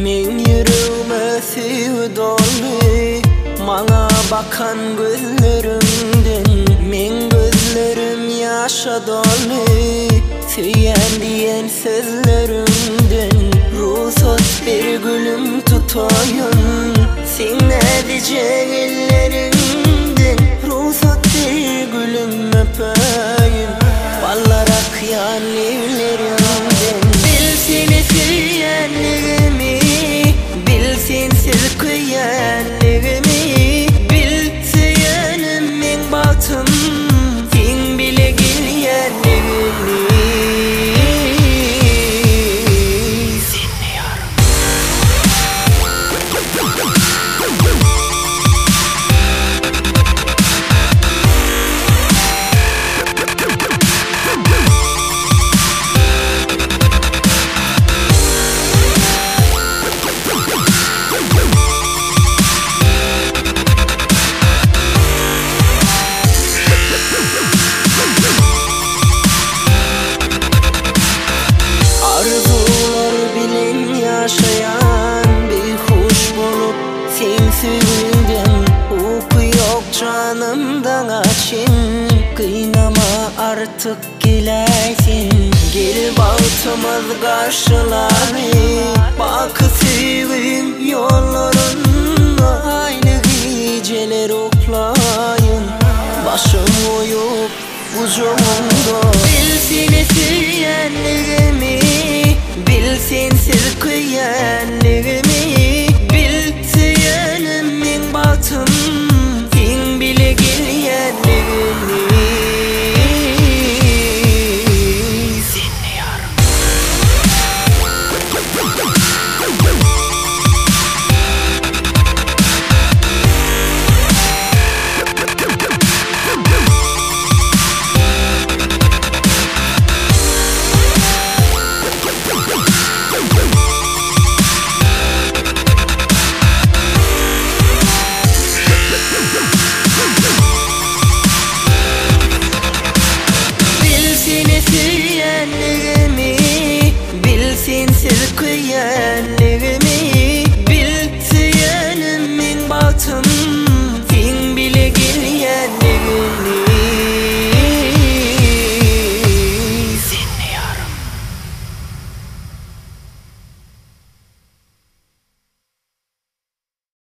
Men yüreğime sevdalı, bana bakan gözlerimden. Men gözlerim yaşa dolu, söyleyen diyen sözlerimden. Ruhsat bir gülüm tutayım, sen ne diyeceksin ellerinden. Ruhsat bir gülüm öpeyim, ballarak yan evlerimden. Bil seni sevyenliğimi, bil sensiz kıyenliğimi. Bil seyenim men batım, sen bile gelyenliğimi. Yaşayan bir kuş bulup sen sevdim. Uyku yok canımdan açın, kıynama artık gelsin. Gel baltımız karşıları, bak sevim yollarında. Aynı geceler oklayın, başım uyup ucumda. Bil seni sevyenliğimi, bil sensiz kıyenliğimi. Bil seyenim men batım, sen bile gelyenliğimi. Bil sensiz kıyenliğimi.